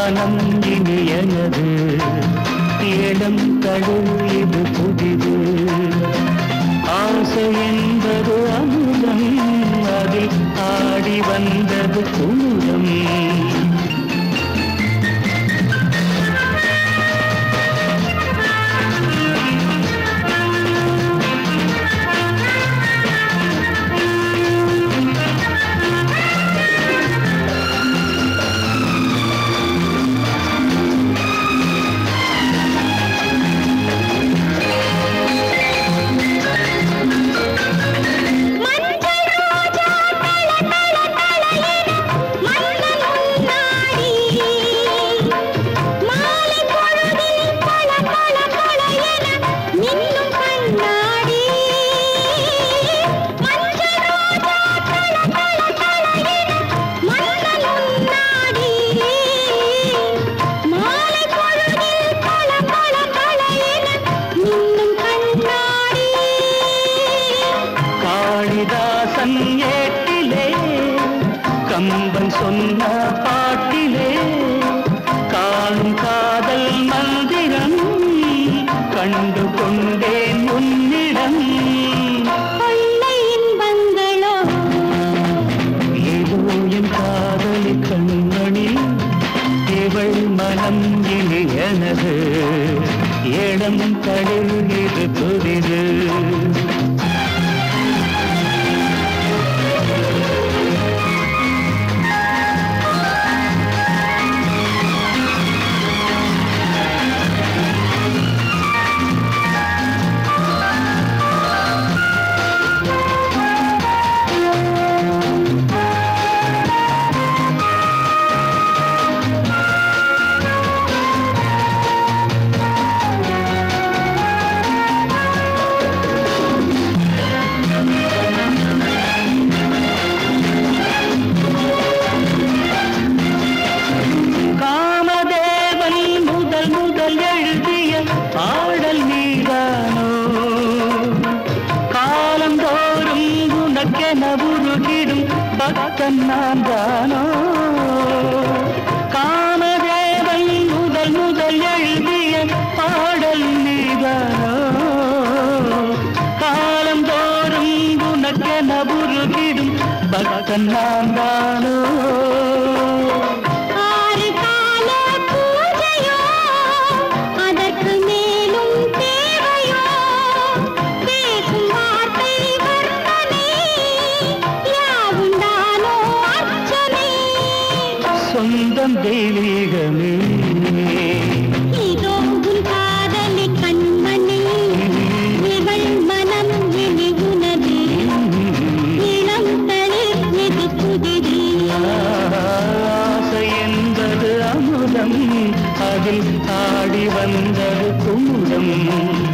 மனம் இனியனது ஏலம் தழும் இது புதிது ஆசை என்பது அமுதம் அதில் ஆடி வந்தது குமுதம் ஏட்டிலே கம்பன் சொன்ன பாட்டிலே காணும் காதல் மந்திரம் கண்டு கொண்டேன் உன்னிடம் இன்பங்களோ ஏதோ என் காதலி கண்மணி இவள் மனம் இனியனது ஏடம் தளிர் இது புதிது பாடல் நீதானோ காலந்தோறும் உனக்கென உருகிடும் பக்தன் நான் தானோ காமதேவன் முதல் முதல் எழுதிய பாடல் நீதானோ காலந்தோறும் உனக்கென உருகிடும் பக்தன் நான் தானோ சொந்தம் தெய்வீகமே இதோ உன் காதலி கண்மணி இவள் மனம் இனி உனது இளம் தளிர் இது புதிது ஆசை என்பது அமுதம் அதில் ஆடி வந்தது குமுதம்